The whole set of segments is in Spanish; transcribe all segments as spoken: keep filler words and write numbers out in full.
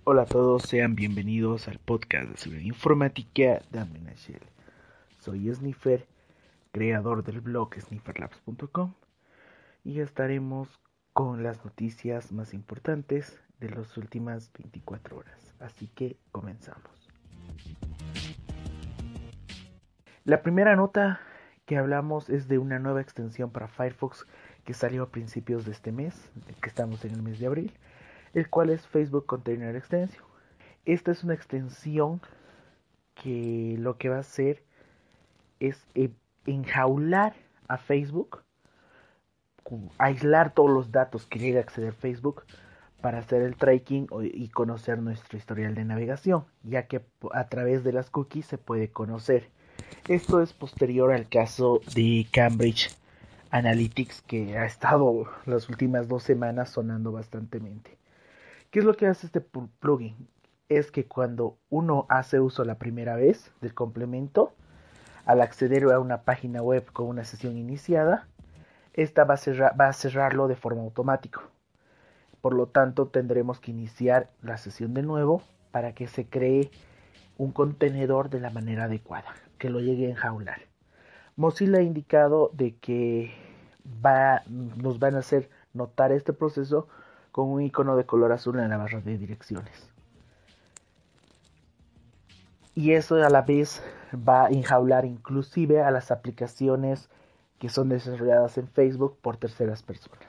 Hola a todos, sean bienvenidos al podcast de seguridad informática de Amenashell. Soy Sniffer, creador del blog sniffer labs punto com, y estaremos con las noticias más importantes de las últimas veinticuatro horas. Así que comenzamos. La primera nota que hablamos es de una nueva extensión para Firefox que salió a principios de este mes, que estamos en el mes de abril, el cual es Facebook Container Extension. Esta es una extensión que lo que va a hacer es enjaular a Facebook, aislar todos los datos que llegue a acceder Facebook para hacer el tracking y conocer nuestro historial de navegación, ya que a través de las cookies se puede conocer. Esto es posterior al caso de Cambridge Analytics, que ha estado las últimas dos semanas sonando bastantemente. ¿Qué es lo que hace este plugin? Es que cuando uno hace uso la primera vez del complemento, al acceder a una página web con una sesión iniciada, esta va a, cerrar, va a cerrarlo de forma automática. Por lo tanto, tendremos que iniciar la sesión de nuevo para que se cree un contenedor de la manera adecuada, que lo llegue a enjaular. Mozilla ha indicado de que va, nos van a hacer notar este proceso con un icono de color azul en la barra de direcciones. Y eso a la vez va a enjaular inclusive a las aplicaciones que son desarrolladas en Facebook por terceras personas.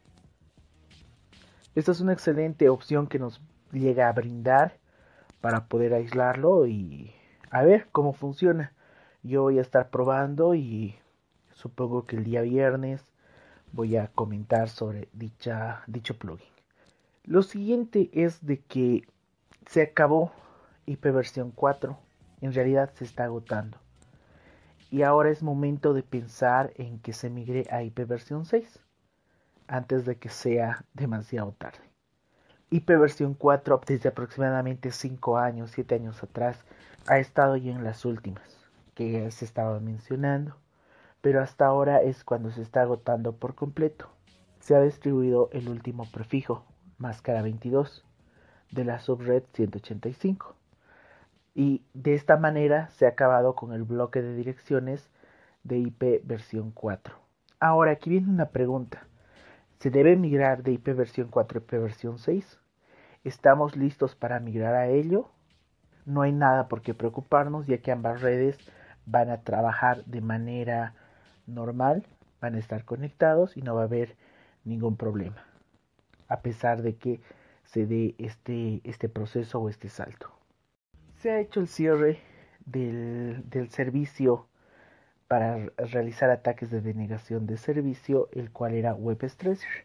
Esta es una excelente opción que nos llega a brindar para poder aislarlo y a ver cómo funciona. Yo voy a estar probando y supongo que el día viernes voy a comentar sobre dicha, dicho plugin. Lo siguiente es de que se acabó I P versión cuatro, en realidad se está agotando. Y ahora es momento de pensar en que se migre a I P versión seis, antes de que sea demasiado tarde. I P versión cuatro desde aproximadamente cinco años, siete años atrás, ha estado ya en las últimas, que ya se estaba mencionando, pero hasta ahora es cuando se está agotando por completo. Se ha distribuido el último prefijo, máscara veintidós, de la subred ciento ochenta y cinco. Y de esta manera se ha acabado con el bloque de direcciones de I P versión cuatro. Ahora, aquí viene una pregunta. ¿Se debe migrar de I P versión cuatro a I P versión seis? ¿Estamos listos para migrar a ello? No hay nada por qué preocuparnos, ya que ambas redes van a trabajar de manera normal, van a estar conectados y no va a haber ningún problema, a pesar de que se dé este, este proceso o este salto. Se ha hecho el cierre del, del servicio para realizar ataques de denegación de servicio, el cual era WebStresser.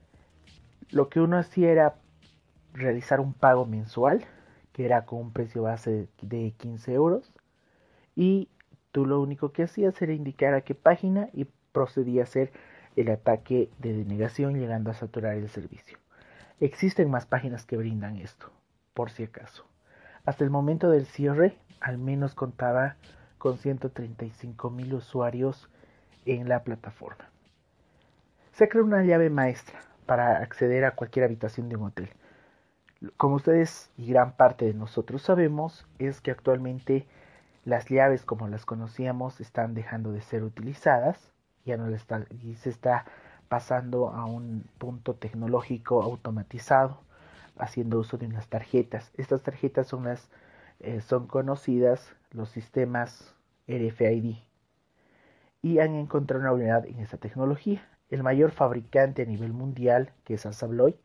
Lo que uno hacía era realizar un pago mensual, que era con un precio base de quince euros, y tú lo único que hacías era indicar a qué página y procedía a hacer el ataque de denegación, llegando a saturar el servicio. Existen más páginas que brindan esto, por si acaso. Hasta el momento del cierre, al menos contaba con ciento treinta y cinco mil usuarios en la plataforma. Se creó una llave maestra para acceder a cualquier habitación de un hotel. Como ustedes y gran parte de nosotros sabemos, es que actualmente las llaves como las conocíamos están dejando de ser utilizadas, ya no está, y se está pasando a un punto tecnológico automatizado, haciendo uso de unas tarjetas. Estas tarjetas son las eh, son conocidas los sistemas R F I D y han encontrado una vulnerabilidad en esta tecnología. El mayor fabricante a nivel mundial, que es Assa Abloy,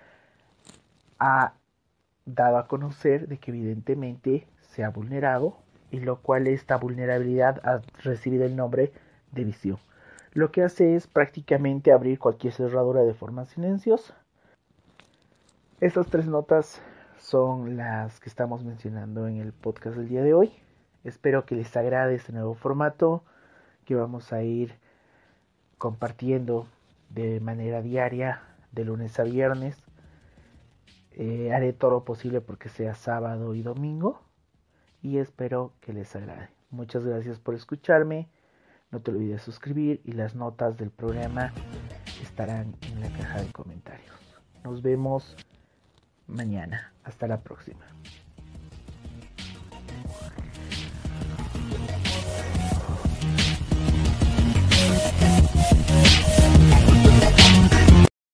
ha dado a conocer de que evidentemente se ha vulnerado, y lo cual esta vulnerabilidad ha recibido el nombre de visión. Lo que hace es prácticamente abrir cualquier cerradura de forma silenciosa. Estas tres notas son las que estamos mencionando en el podcast del día de hoy. Espero que les agrade este nuevo formato que vamos a ir compartiendo de manera diaria, de lunes a viernes. Eh, haré todo lo posible porque sea sábado y domingo, y espero que les agrade. Muchas gracias por escucharme. No te olvides suscribir, y las notas del programa estarán en la caja de comentarios. Nos vemos mañana. Hasta la próxima.